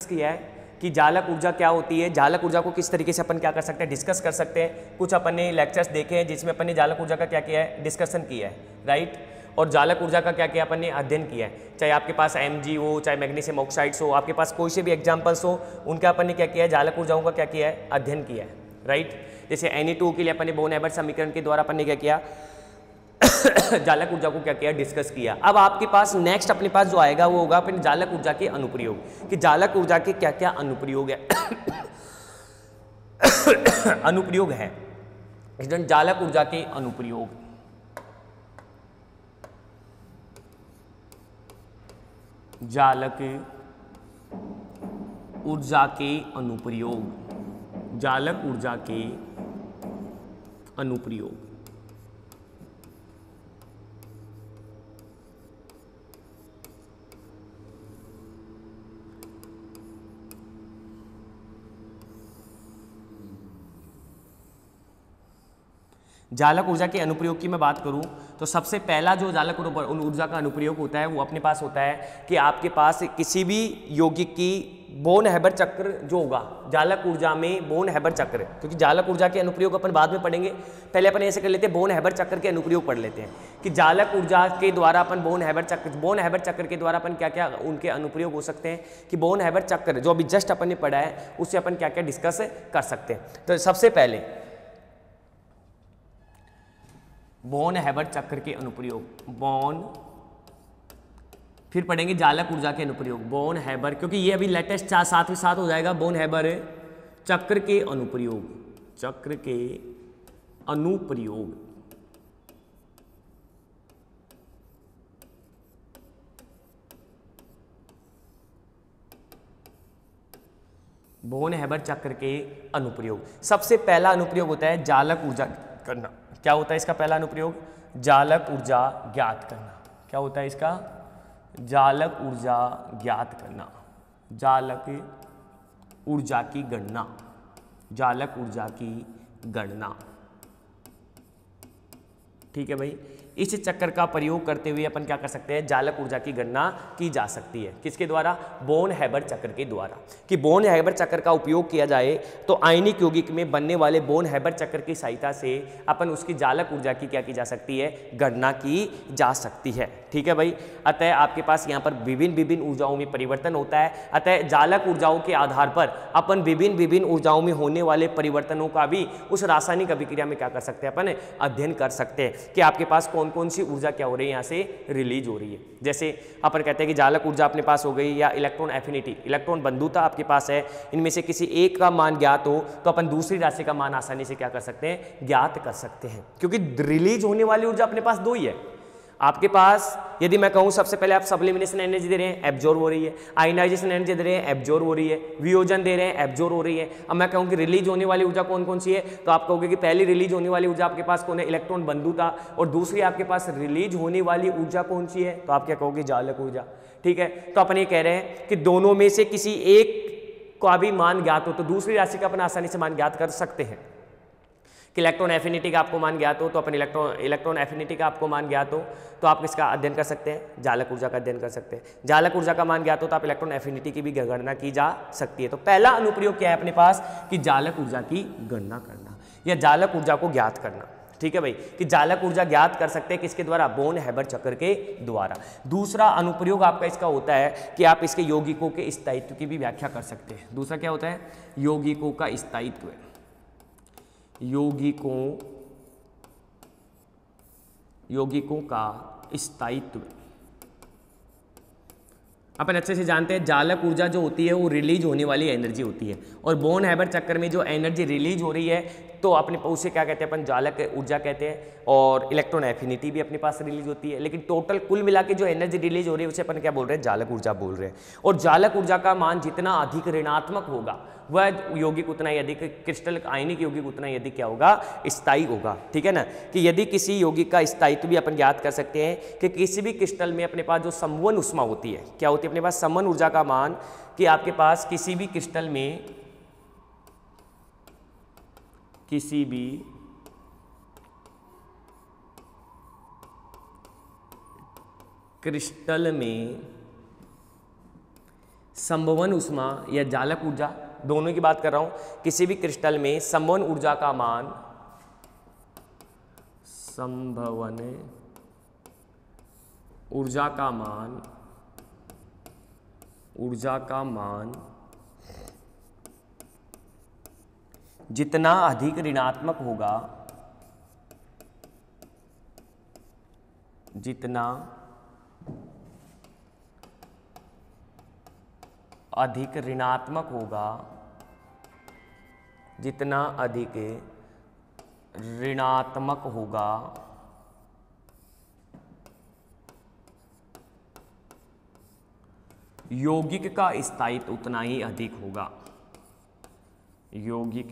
किया है कि जालक ऊर्जा क्या होती है, जालक ऊर्जा को किस तरीके से अपन क्या कर सकते हैं, डिस्कस कर सकते हैं। कुछ अपन ने लेक्चर्स देखे हैं जिसमें अपन ने जालक ऊर्जा का क्या किया है, डिस्कशन किया है, राइट। और जालक ऊर्जा का क्या किया अपन ने, अध्ययन किया है। चाहे आपके पास Mg हो, चाहे मैग्नीशियम ऑक्साइड्स हो, आपके पास कोई से भी एग्जाम्पल्स हो, उनका अपन ने क्या किया है, जालक ऊर्जाओं का क्या किया है, अध्ययन किया है, राइट। जैसे Na2 के लिए अपन ने बोन हेबर्ट समीकरण के द्वारा अपन ने क्या किया जालक ऊर्जा को क्या किया, डिस्कस किया। अब आपके पास नेक्स्ट अपने पास जो आएगा वो होगा अपने जालक ऊर्जा के अनुप्रयोग, कि जालक ऊर्जा के क्या क्या अनुप्रयोग है अनुप्रयोग है, जालक ऊर्जा के अनुप्रयोग, जालक ऊर्जा के अनुप्रयोग, जालक ऊर्जा के अनुप्रयोग। जालक ऊर्जा के अनुप्रयोग की मैं बात करूं तो सबसे पहला जो जालक ऊर्जा का अनुप्रयोग होता है वो अपने पास होता है कि आपके पास किसी भी यौगिक की बोन हेबर चक्र जो होगा जालक ऊर्जा में, बोन हेबर चक्र, क्योंकि जालक ऊर्जा के अनुप्रयोग अपन बाद में पढ़ेंगे, पहले अपन ऐसे कर लेते हैं, बोन हेबर चक्र के अनुप्रयोग पढ़ लेते हैं कि जालक ऊर्जा के द्वारा अपन बोन हेबर चक्र के द्वारा अपन क्या क्या उनके अनुप्रयोग हो सकते हैं, कि बोन हेबर चक्र जो अभी जस्ट अपन ने पढ़ा है उससे अपन क्या क्या डिस्कस कर सकते हैं। तो सबसे पहले बोन हेबर चक्र के अनुप्रयोग, फिर पढ़ेंगे जालक ऊर्जा के अनुप्रयोग, बोन हेबर, क्योंकि ये अभी लेटेस्ट साथ ही साथ हो जाएगा, बोन हेबर चक्र के अनुप्रयोग, चक्र के अनुप्रयोग, बोन हेबर चक्र के अनुप्रयोग। सबसे पहला अनुप्रयोग होता है जालक ऊर्जा करना। क्या होता है इसका पहला अनुप्रयोग, जालक ऊर्जा ज्ञात करना। क्या होता है इसका, जालक ऊर्जा ज्ञात करना, जालक ऊर्जा की गणना, जालक ऊर्जा की गणना, ठीक है भाई। इस चक्र का प्रयोग करते हुए अपन क्या कर सकते हैं, जालक ऊर्जा की गणना की जा सकती है, किसके द्वारा, बोन हेबर चक्र के द्वारा। कि बोन हेबर चक्र का उपयोग किया जाए तो आयनिक यौगिक में बनने वाले बोन हेबर चक्र की सहायता से अपन उसकी जालक ऊर्जा की क्या की जा सकती है, गणना की जा सकती है, ठीक है भाई। अतः आपके पास यहाँ पर विभिन्न ऊर्जाओं में परिवर्तन होता है, अतः जालक ऊर्जाओं के आधार पर अपन विभिन्न ऊर्जाओं में होने वाले परिवर्तनों का भी उस रासायनिक अभिक्रिया में क्या कर सकते हैं, अपन अध्ययन कर सकते हैं कि आपके पास कौन सी ऊर्जा क्या हो रही है, यहाँ से रिलीज हो रही है। जैसे अपन कहते हैं कि जालक ऊर्जा अपने पास हो गई, या इलेक्ट्रॉन एफिनिटी, इलेक्ट्रॉन बंधुता आपके पास है, इनमें से किसी एक का मान ज्ञात हो तो अपन दूसरी राशि का मान आसानी से क्या कर सकते हैं, ज्ञात कर सकते हैं, क्योंकि रिलीज होने वाली ऊर्जा अपने पास दो ही है। आपके पास यदि मैं कहूं सबसे पहले आप सब्लिमिनेशन एनर्जी दे रहे हैं, एब्जॉर्ब हो रही है, आयनाइजेशन एनर्जी दे रहे हैं, एब्जॉर्ब हो रही है, वियोजन दे रहे हैं, एब्जॉर्ब हो रही है। अब मैं कहूं कि रिलीज होने वाली ऊर्जा कौन कौन सी है, तो आप कहोगे कि पहली रिलीज होने वाली ऊर्जा आपके पास कौन है, इलेक्ट्रॉन बंधुता, और दूसरी आपके पास रिलीज होने वाली ऊर्जा कौन सी है, तो आप क्या कहोगे, जालक ऊर्जा, ठीक है। तो अपन ये कह रहे हैं कि दोनों में से किसी एक का भी मान ज्ञात हो तो दूसरी राशि का अपन आसानी से मान ज्ञात कर सकते हैं। कि इलेक्ट्रॉन एफिनिटी का आपको मान ज्ञात हो तो अपन इलेक्ट्रॉन एफिनिटी का आपको मान ज्ञात हो तो आप किसका अध्ययन कर सकते हैं, जालक ऊर्जा का अध्ययन कर सकते हैं। जालक ऊर्जा का मान ज्ञात हो तो आप इलेक्ट्रॉन एफिनिटी की भी गणना की जा सकती है। तो पहला अनुप्रयोग क्या है अपने पास, कि जालक ऊर्जा की गणना करना या जालक ऊर्जा को ज्ञात करना, ठीक है भाई। कि जालक ऊर्जा ज्ञात कर सकते हैं किसके द्वारा, बोन हेबर चक्र के द्वारा। दूसरा अनुप्रयोग आपका इसका होता है कि आप इसके यौगिकों के स्थायित्व की भी व्याख्या कर सकते हैं। दूसरा क्या होता है, यौगिकों का स्थायित्व, यौगिकों का स्थायित्व। अपन अच्छे से जानते हैं जालक ऊर्जा जो होती है वो रिलीज होने वाली एनर्जी होती है, और बोन हेबर चक्र में जो एनर्जी रिलीज हो रही है तो अपने उसे क्या कहते हैं, अपन जालक ऊर्जा कहते हैं। और इलेक्ट्रॉन एफिनिटी भी अपने पास रिलीज होती है, लेकिन टोटल कुल मिला के जो एनर्जी रिलीज हो रही है उसे अपन क्या बोल रहे हैं, जालक ऊर्जा बोल रहे हैं। और जालक ऊर्जा का मान जितना अधिक ऋणात्मक होगा वह यौगिक उतना ही अधिक, क्रिस्टल आयनिक यौगिक उतना ही अधिक क्या होगा, स्थायी होगा, ठीक है ना। कि यदि किसी यौगिक का स्थायित्व भी अपन ज्ञात कर सकते हैं कि किसी भी क्रिस्टल में अपने पास जो समवन उष्मा होती है, क्या होती है अपने पास, समवन ऊर्जा का मान, कि आपके पास किसी भी क्रिस्टल में, किसी भी क्रिस्टल में संभवन ऊष्मा या जालक ऊर्जा, दोनों की बात कर रहा हूं। किसी भी क्रिस्टल में संभवन ऊर्जा का मान, संभवन ऊर्जा का मान जितना अधिक ऋणात्मक होगा, जितना अधिक ऋणात्मक होगा, जितना अधिक ऋणात्मक होगा, यौगिक का स्थायित्व उतना ही अधिक होगा। यौगिक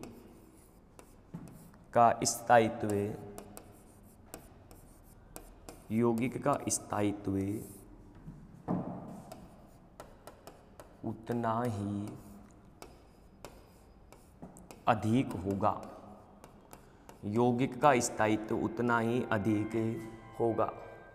का स्थायित्व, यौगिक का स्थायित्व उतना ही अधिक होगा। यौगिक का स्थायित्व उतना ही अधिक होगा।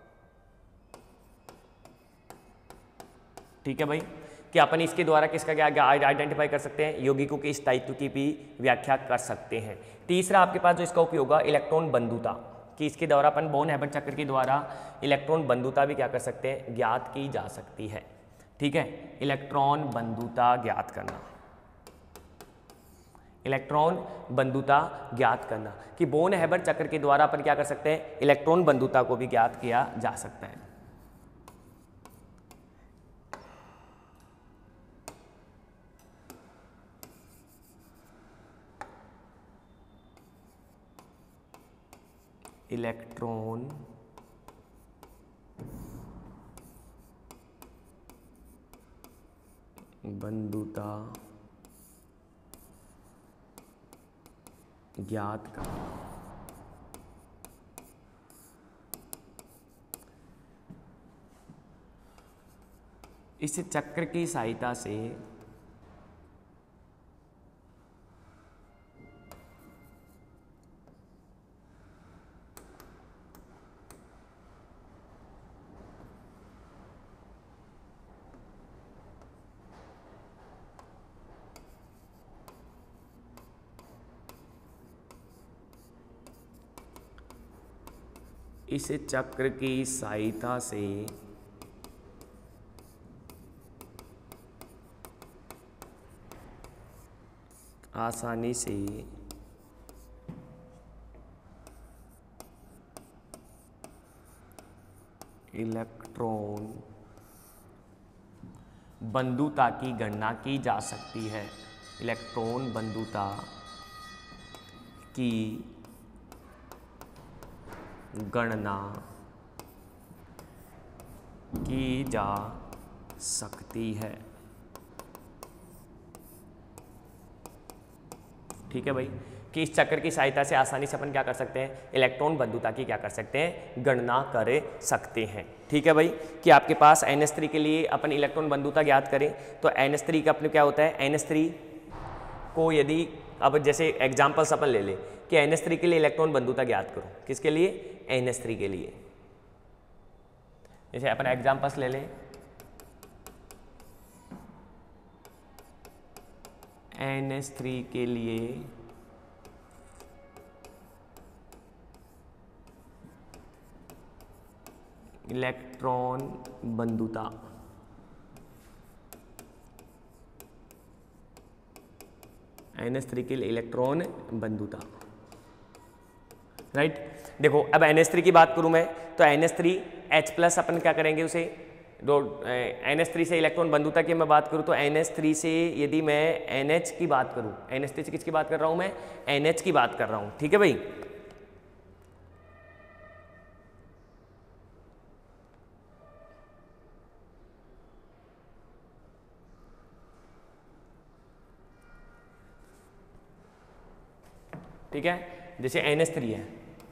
ठीक है भाई, कि अपन इसके द्वारा किसका क्या आइडेंटिफाई कर सकते हैं, यौगिकों के स्थायित्व की भी व्याख्या कर सकते हैं। तीसरा आपके पास जो इसका उपयोग होगा इलेक्ट्रॉन बंधुता, कि इसके द्वारा अपन बोन हैबर्ट चक्र के द्वारा इलेक्ट्रॉन बंधुता भी क्या कर सकते हैं, ज्ञात की जा सकती है। ठीक है, इलेक्ट्रॉन बंधुता ज्ञात करना, इलेक्ट्रॉन बंधुता ज्ञात करना, कि बोन हैबर्ट चक्र के द्वारा अपन क्या कर सकते हैं, इलेक्ट्रॉन बंधुता को भी ज्ञात किया जा सकता है। इलेक्ट्रॉन बंधुता ज्ञात करना। इस चक्र की सहायता से इस चक्र की सहायता से आसानी से इलेक्ट्रॉन बंधुता की गणना की जा सकती है। इलेक्ट्रॉन बंधुता की गणना की जा सकती है। ठीक है भाई, कि इस चक्र की सहायता से आसानी से अपन क्या कर सकते हैं, इलेक्ट्रॉन बंधुता की क्या कर सकते हैं, गणना कर सकते हैं। ठीक है भाई, कि आपके पास NH3 के लिए अपन इलेक्ट्रॉन बंधुता ज्ञात करें तो NH3 का अपने क्या होता है, NH3 को यदि अब जैसे एग्जाम्पल्स अपन ले लें कि NH3 के लिए इलेक्ट्रॉन बंधुता ज्ञात करो, किसके लिए, NH3 के लिए। जैसे अपन एग्जाम्पल्स ले लें, NH3 के लिए इलेक्ट्रॉन बंधुता, NH3 के लिए इलेक्ट्रॉन बंधुता, राइट। देखो अब NH3 की बात करूं मैं तो NH3H+ अपन क्या करेंगे उसे, NH3 से इलेक्ट्रॉन बंधुता की मैं बात करूं तो NH3 से यदि मैं NH की बात करूं, NH3 से किसकी बात कर रहा हूं मैं, NH की बात कर रहा हूं। ठीक है भाई, ठीक है। जैसे NH3 है,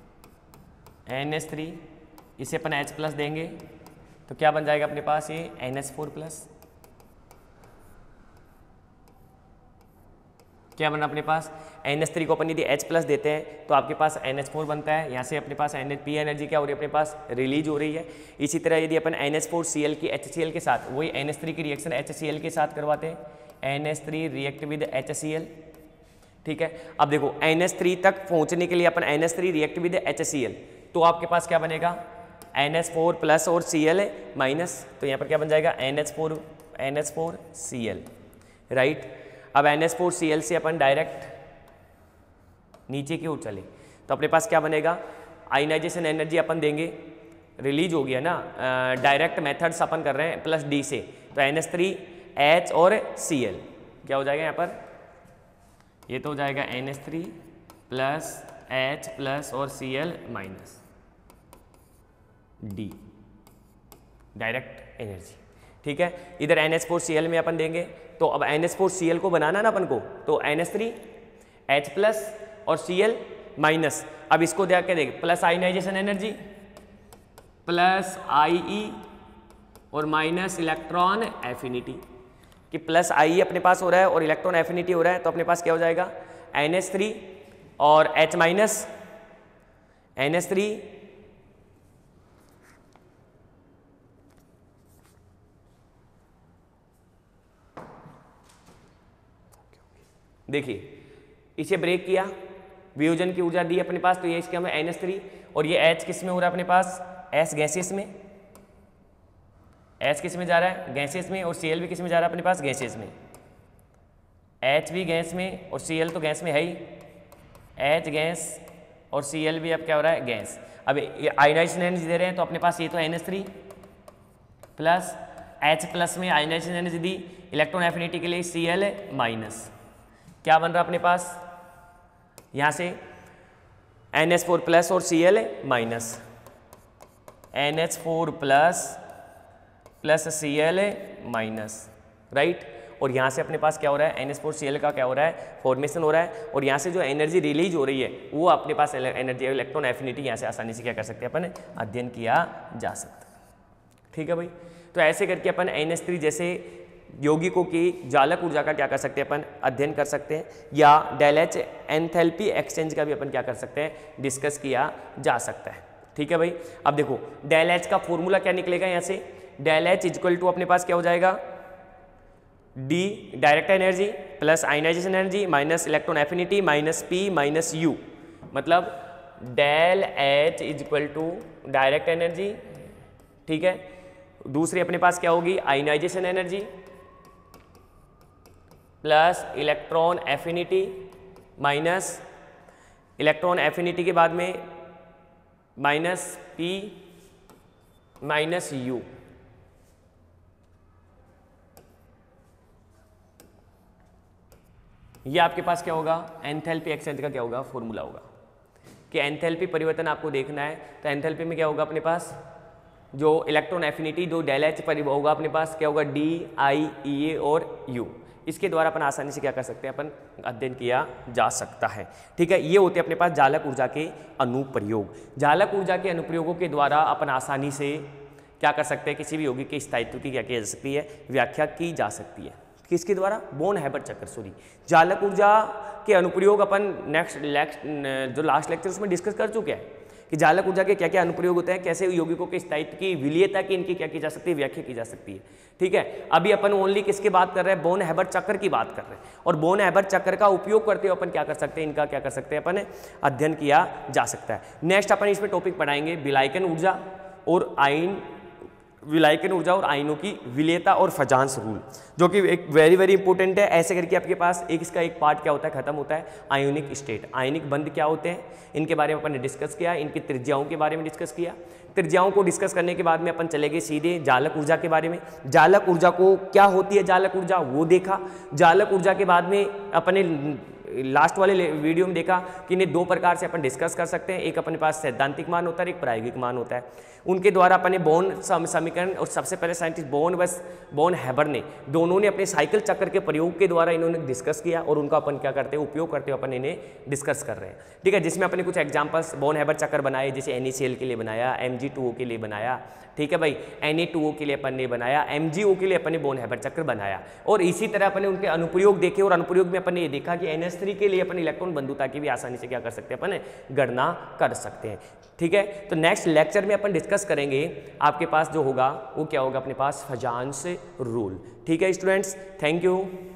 NH3 इसे अपन H+ देंगे तो क्या बन जाएगा अपने पास, ये NH4+। क्या बना अपने पास NH3 को अपन यदि H प्लस देते हैं तो आपके पास NH4 बनता है, यहाँ से अपने पास NH एनर्जी क्या हो रही है अपने पास रिलीज हो रही है। इसी तरह यदि अपन NH4Cl की HCl के साथ वही NH3 की रिएक्शन HCl के साथ करवाते हैं, NH3 रिएक्ट विद HCl, ठीक है। अब देखो NH3 तक पहुँचने के लिए अपन NH3 रिएक्ट विद HCl, तो आपके पास क्या बनेगा NH4 प्लस और Cl माइनस, तो यहाँ पर क्या बन जाएगा NH4Cl, राइट। अब NH4Cl से अपन डायरेक्ट नीचे की ओर चले तो अपने पास क्या बनेगा, आयनाइजेशन एनर्जी अपन देंगे, रिलीज हो गया ना, डायरेक्ट मेथड्स अपन कर रहे हैं प्लस डी से, तो NH3 H और Cl क्या हो जाएगा यहाँ पर, ये तो हो जाएगा NH3 प्लस H प्लस और Cl minus D, direct energy, ठीक है। इधर NH4Cl में अपन देंगे, तो अब NH4Cl को बनाना ना अपन को, तो NH3 H प्लस और Cl माइनस, अब इसको दे के देंगे plus ionization energy plus IE और माइनस इलेक्ट्रॉन एफिनिटी, कि प्लस IE अपने पास हो रहा है और इलेक्ट्रॉन एफिनिटी हो रहा है, तो अपने पास क्या हो जाएगा NH3 और H माइनस NH3 देखिए इसे ब्रेक किया, वियोजन की ऊर्जा दी अपने पास, तो ये इसके हमें NH3 और ये H किस में हो रहा है अपने पास, S गैसेस में, H किस में जा रहा है गैसेस में, और Cl भी किस में जा रहा है अपने पास गैसेस में, H भी गैस में और Cl तो गैस में है ही, H गैस और Cl भी अब क्या हो रहा है गैस। अब आयनाइजेशन एनर्जी दे रहे हैं तो अपने पास ये तो NH3 प्लस H प्लस में आयनाइजेशन एनर्जी दी, इलेक्ट्रॉन एफिनिटी के लिए Cl माइनस, क्या बन रहा अपने पास यहाँ से NH4 प्लस और Cl minus, NH4 plus plus Cl minus, right. और यहाँ से अपने पास क्या हो रहा है NH4Cl का क्या हो रहा है फॉर्मेशन हो रहा है, और यहाँ से जो एनर्जी रिलीज हो रही है वो अपने पास एनर्जी इलेक्ट्रॉन एफिनिटी यहाँ से आसानी से क्या कर सकते हैं अपन अध्ययन किया जा सकता है, ठीक है भाई। तो ऐसे करके अपन NH3 जैसे यौगिकों की जालक ऊर्जा का क्या कर सकते हैं अपन अध्ययन कर सकते हैं, या डेल एच एंथैल्पी एक्सचेंज का भी अपन क्या कर सकते हैं डिस्कस किया जा सकता है, ठीक है भाई। अब देखो डेल एच का फॉर्मूला क्या निकलेगा यहाँ से, डेल एच इक्वल टू अपने पास क्या हो जाएगा D direct energy plus ionization energy minus electron affinity minus P minus U, मतलब del H equal to direct energy, ठीक है। दूसरी अपने पास क्या होगी ionization energy plus electron affinity minus electron affinity के बाद में माइनस पी माइनस यू, ये आपके पास क्या होगा एंथैल्पी एक्सचेंज का क्या होगा फॉर्मूला होगा, कि एंथैल्पी परिवर्तन आपको देखना है तो एंथैल्पी में क्या होगा अपने पास जो इलेक्ट्रॉन एफिनिटी जो डेल एच पर होगा अपने पास क्या होगा डी आई ई ए और यू, इसके द्वारा अपन आसानी से क्या कर सकते हैं अपन अध्ययन किया जा सकता है, ठीक है। ये होते हैं अपने पास जालक ऊर्जा के अनुप्रयोग। जालक ऊर्जा के अनुप्रयोगों के द्वारा अपन आसानी से क्या कर सकते हैं किसी भी यौगिक के स्थायित्व की क्या की जा सकती है व्याख्या की जा सकती है, किसके द्वारा बोन हैबर चक्र, सॉरी जालक ऊर्जा के अनुप्रयोग अपन नेक्स्ट जो लास्ट लेक्चर उसमें डिस्कस कर चुके हैं कि जालक ऊर्जा के क्या क्या अनुप्रयोग होते हैं, कैसे यौगिकों के स्थायित्व की विलीयता की इनकी क्या की जा सकती है व्याख्या की जा सकती है, ठीक है। अभी अपन ओनली किसकी बात कर रहे हैं बोन हैबर चक्र की बात कर रहे हैं, और बोन हैबर चक्र का उपयोग करते हुए अपन क्या कर सकते हैं इनका क्या कर सकते हैं अपन अध्ययन किया जा सकता है। नेक्स्ट अपन इसमें टॉपिक पढ़ाएंगे विलायकन ऊर्जा और आयन, विलायकन ऊर्जा और आयनों की विलेयता और फजांस रूल, जो कि एक वेरी इंपॉर्टेंट है। ऐसे करके आपके पास एक इसका एक पार्ट क्या होता है खत्म होता है, आयोनिक स्टेट, आयनिक बंध क्या होते हैं इनके बारे में अपन ने डिस्कस किया, इनकी त्रिज्याओं के बारे में डिस्कस किया। त्रिज्याओं को डिस्कस करने के बाद में अपन चले गए सीधे जालक ऊर्जा के बारे में, जालक ऊर्जा को क्या होती है जालक ऊर्जा वो देखा। जालक ऊर्जा के बाद में अपने लास्ट वाले वीडियो में देखा कि इन्हें दो प्रकार से अपन डिस्कस कर सकते हैं, एक अपने पास सैद्धांतिक मान होता है, एक प्रायोगिक मान होता है। उनके द्वारा अपने बोन समीकरण, और सबसे पहले साइंटिस्ट बोन हैबर ने दोनों ने अपने साइकिल चक्र के प्रयोग के द्वारा इन्होंने डिस्कस किया, और उनका अपन क्या करते हैं उपयोग करते हुए अपन इन्हें डिस्कस कर रहे हैं, ठीक है। जिसमें अपने कुछ एग्जांपल्स बोन हैबर चक्र बनाए, जैसे NaCl के लिए बनाया, Mg Mg2O के लिए बनाया, ठीक है भाई, Na2O के लिए अपन ने बनाया, MgO के लिए अपन ने बोन हैबर चक्र बनाया। और इसी तरह अपन ने उनके अनुप्रयोग देखे और अनुप्रयोग में अपन ने ये देखा कि NH3 के लिए अपन इलेक्ट्रॉन बंधुता की भी आसानी से क्या कर सकते हैं, अपन गणना कर सकते हैं, ठीक है। तो नेक्स्ट लेक्चर में अपन डिस्कस करेंगे, आपके पास जो होगा वो क्या होगा, अपने पास फजांस रूल, ठीक है स्टूडेंट्स, थैंक यू।